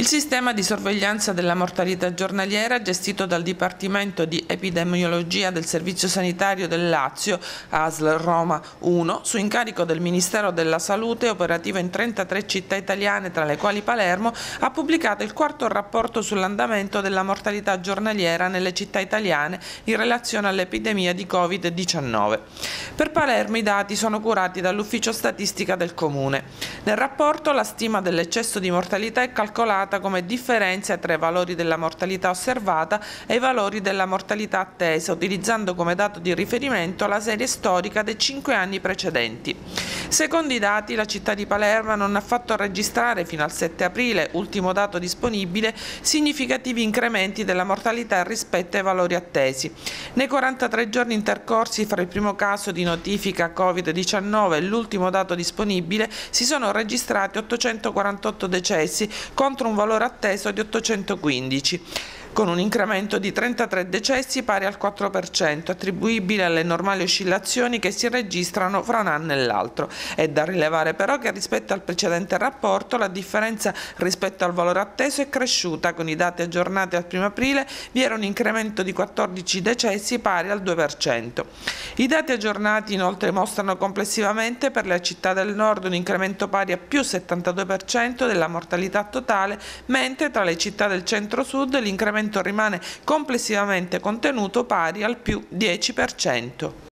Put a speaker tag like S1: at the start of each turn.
S1: Il sistema di sorveglianza della mortalità giornaliera, gestito dal Dipartimento di Epidemiologia del Servizio Sanitario del Lazio, ASL Roma 1, su incarico del Ministero della Salute, operativo in 33 città italiane, tra le quali Palermo, ha pubblicato il quarto rapporto sull'andamento della mortalità giornaliera nelle città italiane in relazione all'epidemia di Covid-19. Per Palermo i dati sono curati dall'Ufficio Statistica del Comune. Nel rapporto la stima dell'eccesso di mortalità è calcolata come differenza tra i valori della mortalità osservata e i valori della mortalità attesa, utilizzando come dato di riferimento la serie storica dei 5 anni precedenti. Secondo i dati, la città di Palermo non ha fatto registrare fino al 7 aprile, ultimo dato disponibile, significativi incrementi della mortalità rispetto ai valori attesi. Nei 43 giorni intercorsi fra il primo caso di notifica Covid-19 e l'ultimo dato disponibile si sono registrati 848 decessi contro un valore atteso di 815, con un incremento di 33 decessi pari al 4%, attribuibile alle normali oscillazioni che si registrano fra un anno e l'altro. È da rilevare però che rispetto al precedente rapporto la differenza rispetto al valore atteso è cresciuta. Con i dati aggiornati al 1 aprile vi era un incremento di 14 decessi pari al 2%. I dati aggiornati inoltre mostrano complessivamente per le città del nord un incremento pari a più 72% della mortalità totale, mentre tra le città del centro-sud l'incremento rimane complessivamente contenuto pari al più 10%.